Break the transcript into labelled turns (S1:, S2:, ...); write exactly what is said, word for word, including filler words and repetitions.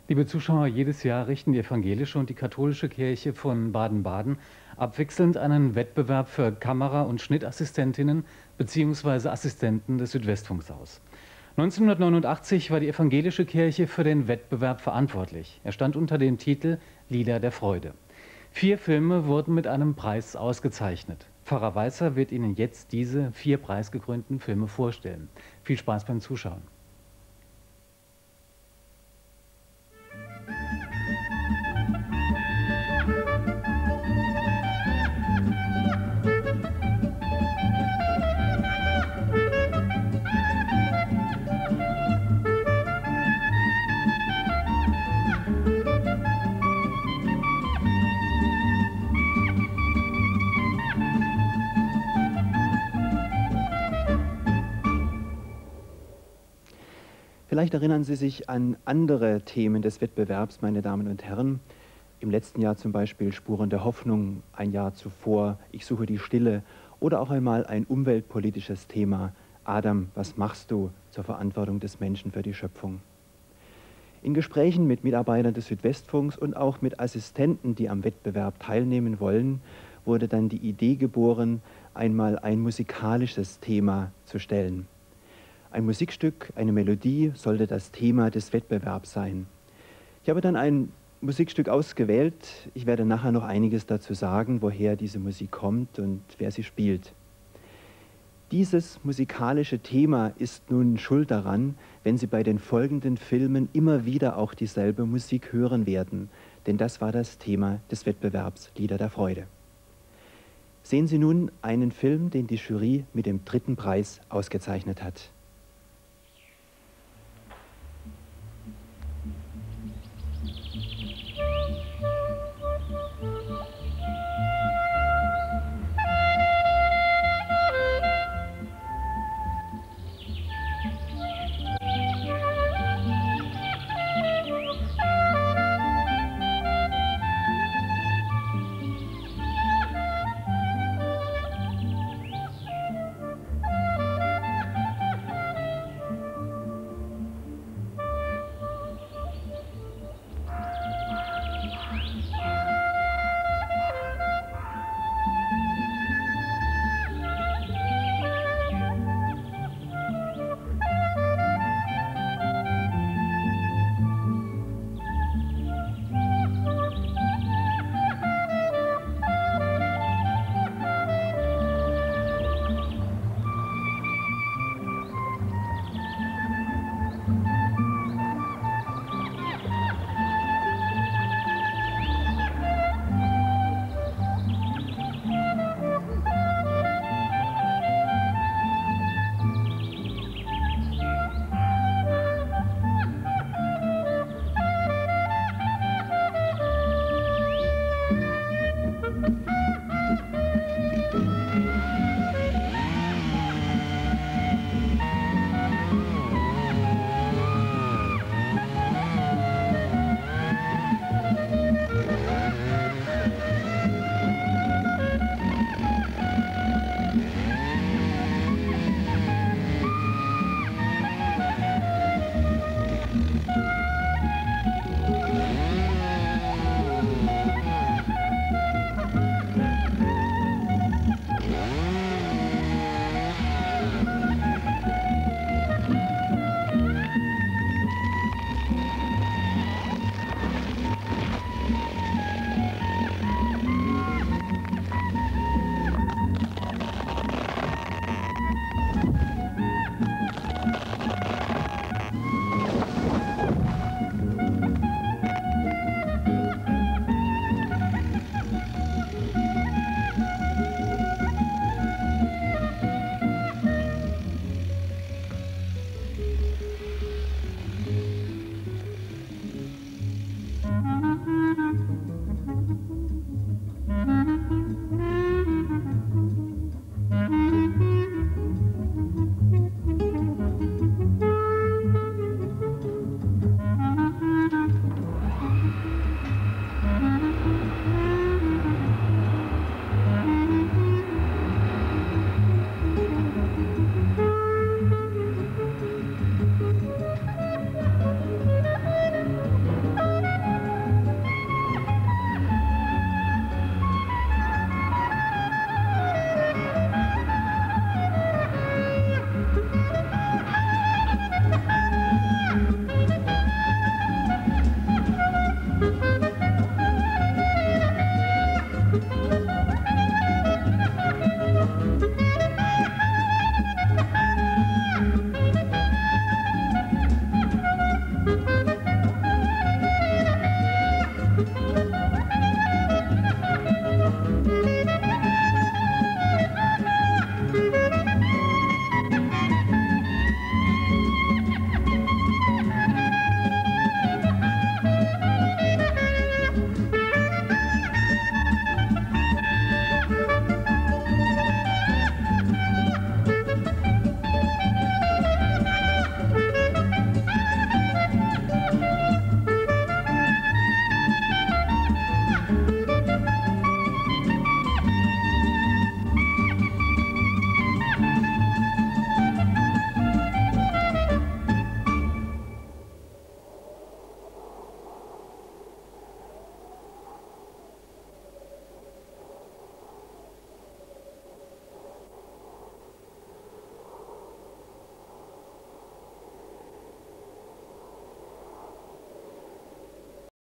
S1: Liebe Zuschauer, jedes Jahr richten die evangelische und die katholische Kirche von Baden-Baden abwechselnd einen Wettbewerb für Kamera- und Schnittassistentinnen bzw. Assistenten des Südwestfunks aus. neunzehnhundertneunundachtzig war die evangelische Kirche für den Wettbewerb verantwortlich. Er stand unter dem Titel Lieder der Freude. Vier Filme wurden mit einem Preis ausgezeichnet. Pfarrer Weißer wird Ihnen jetzt diese vier preisgekrönten Filme vorstellen. Viel Spaß beim Zuschauen.
S2: Vielleicht erinnern Sie sich an andere Themen des Wettbewerbs, meine Damen und Herren. Im letzten Jahr zum Beispiel Spuren der Hoffnung, ein Jahr zuvor Ich suche die Stille oder auch einmal ein umweltpolitisches Thema, Adam, was machst du zur Verantwortung des Menschen für die Schöpfung? In Gesprächen mit Mitarbeitern des Südwestfunks und auch mit Assistenten, die am Wettbewerb teilnehmen wollen, wurde dann die Idee geboren, einmal ein musikalisches Thema zu stellen. Ein Musikstück, eine Melodie sollte das Thema des Wettbewerbs sein. Ich habe dann ein Musikstück ausgewählt. Ich werde nachher noch einiges dazu sagen, woher diese Musik kommt und wer sie spielt. Dieses musikalische Thema ist nun schuld daran, wenn Sie bei den folgenden Filmen immer wieder auch dieselbe Musik hören werden, denn das war das Thema des Wettbewerbs Lieder der Freude. Sehen Sie nun einen Film, den die Jury mit dem dritten Preis ausgezeichnet hat.